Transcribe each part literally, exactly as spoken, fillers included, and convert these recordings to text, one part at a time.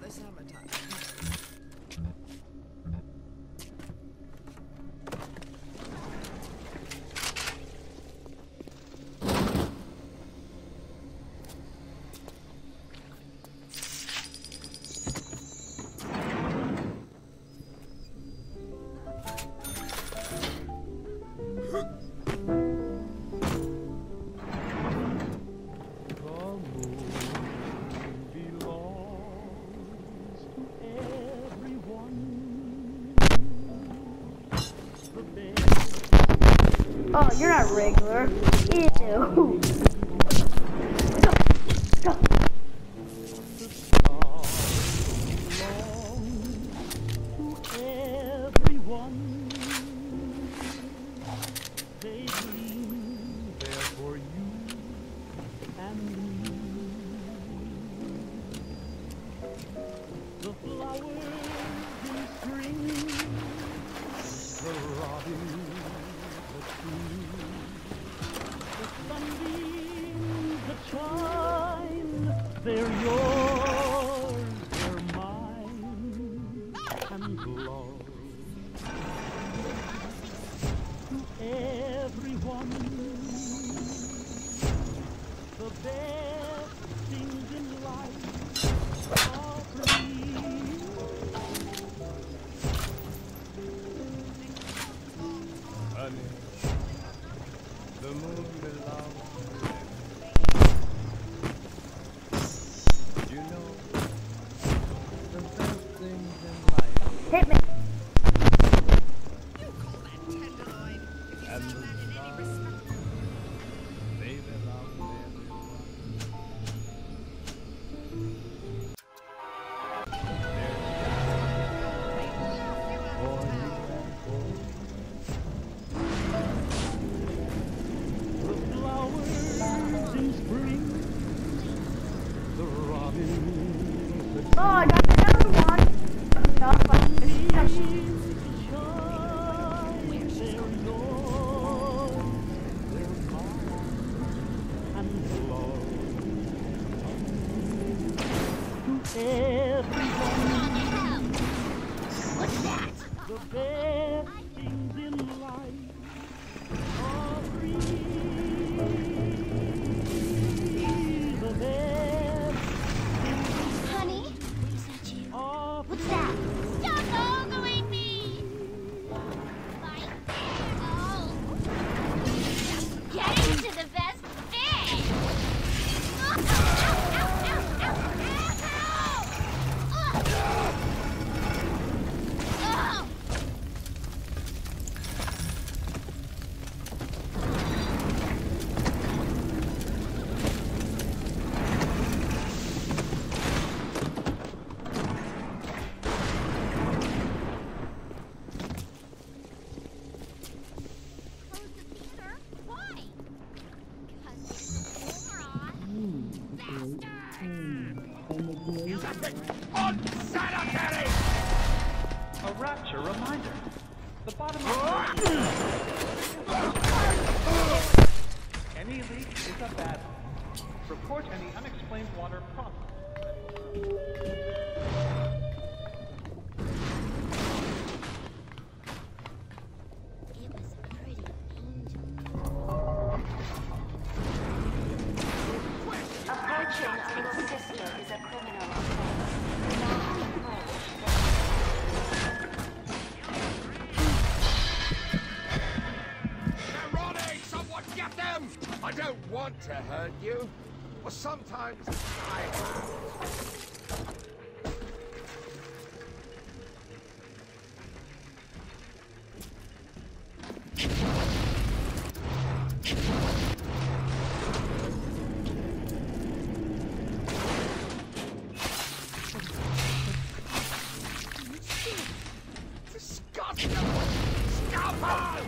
the summertime. Oh, you're not regular. Ew. They're yours, they're mine, and glow to everyone. The best things in life are free. Honey, the moon belongs. Hit me. You call that tenderloin? If you saw that in any respect. They belong to everyone. The flowers in spring, the robin, the Oh, I got another one. No, everyone. What's that? The best things in life are free. The best Honey? Is that you? are What's that? Stop ogling me! Like, oh. Get into the best thing! Ow, ow, ow, ow, ow, ow, ow. Oh. Close the theater? Why? Because it's moron. Bastards! A rapture reminder. The bottom of the Any leak is a bad one. Report any unexplained water problem. It was a pretty angel. Approaching a little sister is a criminal offense. They're running! Someone get them! I don't want to hurt you. But sometimes I... Disgusting! Scalpel!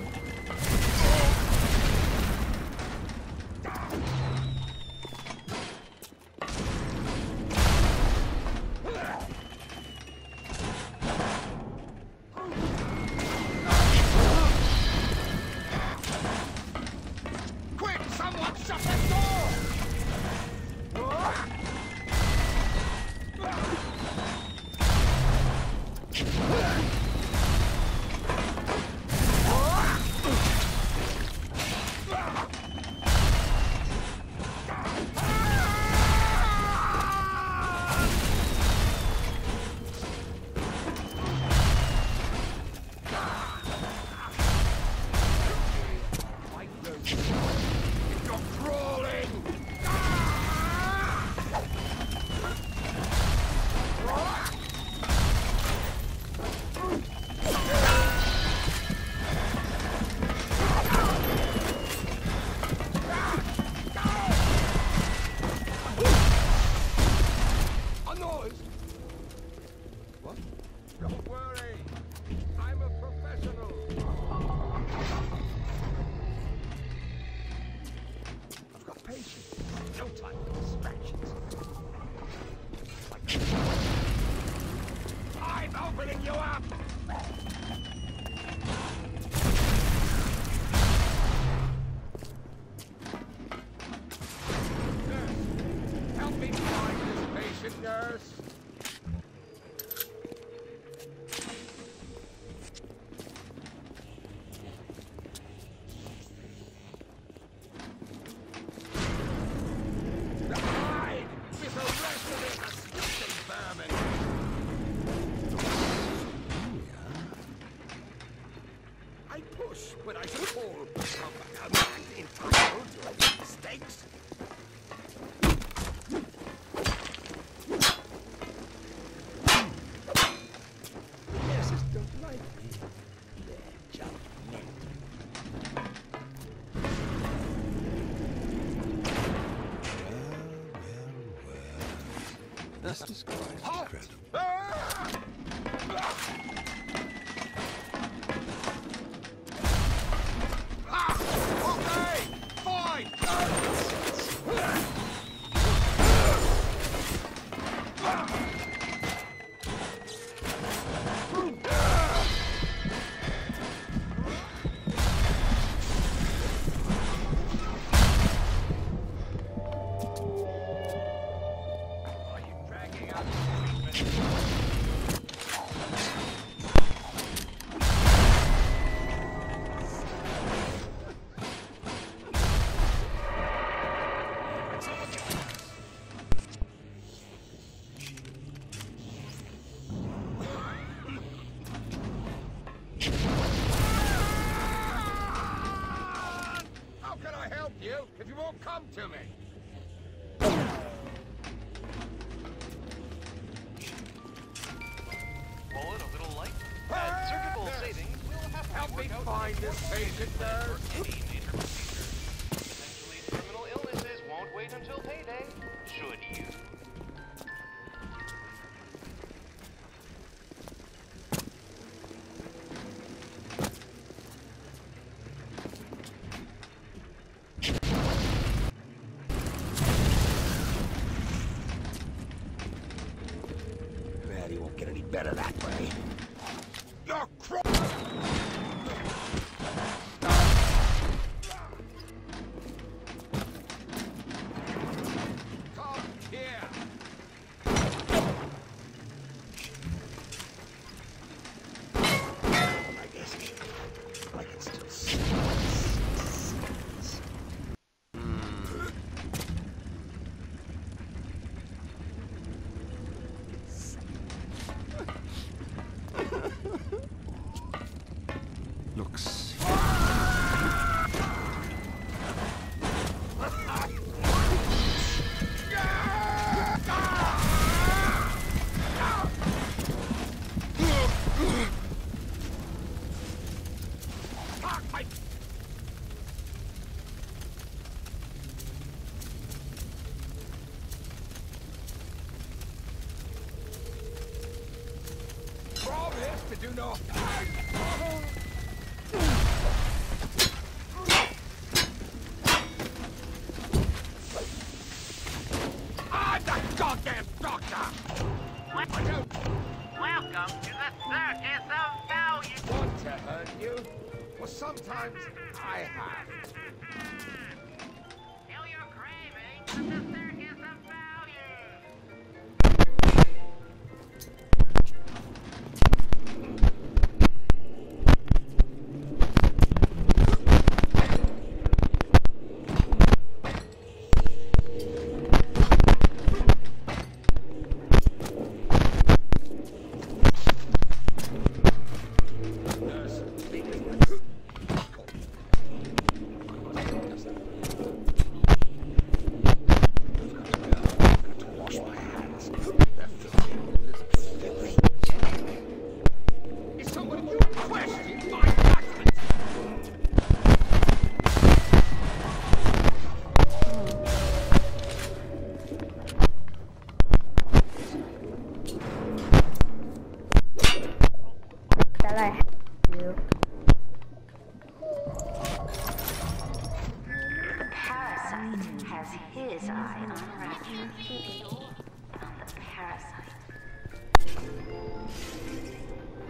you up! Nurse, help me find this patient, nurse. The hide is arrested in a disgusting vermin. I push, but I pull. A man entitled to make mistakes. Nurses don't like me. They're judgmental. This is quite Halt! incredible. Ah! Ah! Okay! Fine! Are you dragging out the treatment? How can I help you if you won't come to me? Bullet a little light. At surgical savings, we'll have Help me find this patient, nurse. any major procedure. Potentially terminal illnesses won't wait until payday, should you? Man, he won't get any better that way. You're cro- Come here. I guess I can still see. Looks. Promise to do no. I'm the goddamn doctor! I don't Welcome to the circus of value. want to hurt you. Well, sometimes I have. Feel your cravings from the circus of value. Nurse, leave me. Got to wash my hands. They're filthy. Filthy. Is someone you question my judgment? That I have you. The parasite has his eye on Rapture. On the parasite.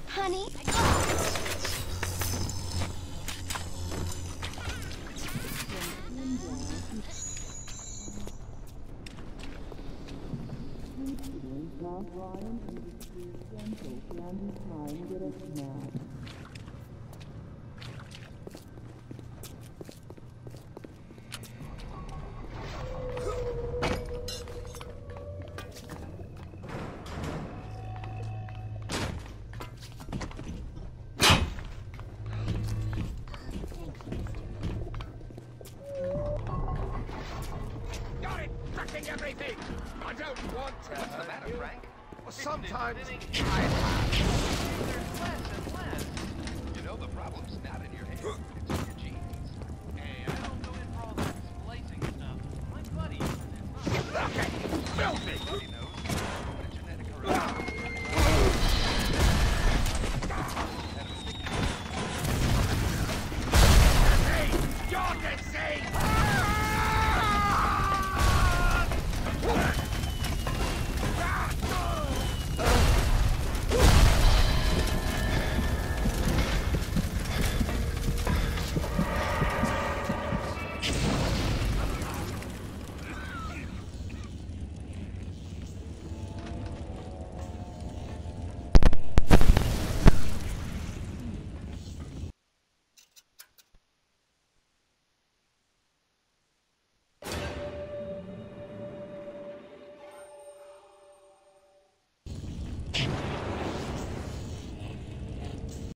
Honey? Got it! Cracking everything! I don't want to hurt you. Well, sometimes I have.